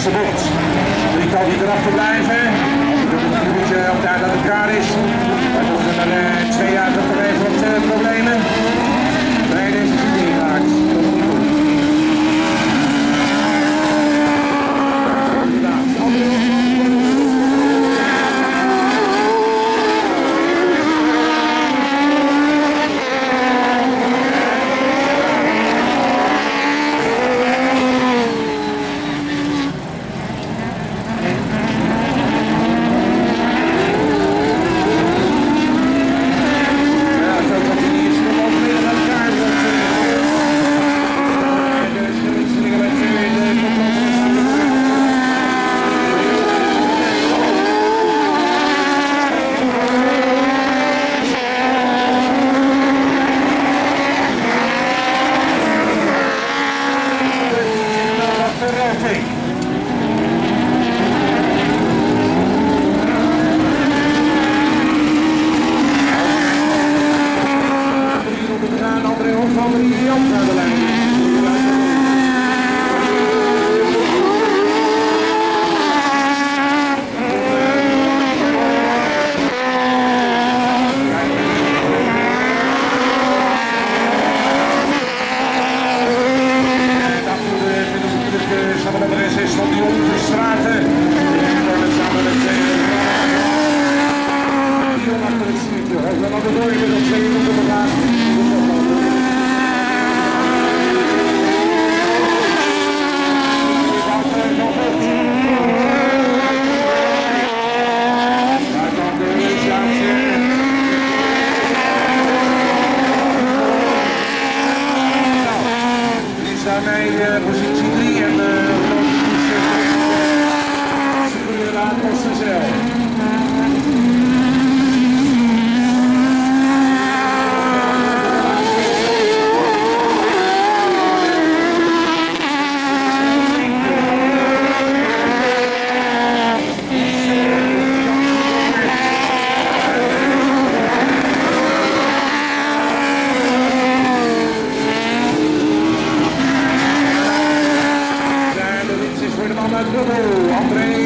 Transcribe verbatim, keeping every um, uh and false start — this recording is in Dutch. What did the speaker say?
eerste bocht. Drietal die erachter blijven. Dan moet je op tijd aan elkaar is. Wij moeten er uh, twee jaar tot even wat uh, problemen. Nee, deze is het niet geraakt. Dat is niet goed. Daarmee uh, positie drie en uh, ze kunnen aan kosten zelf. André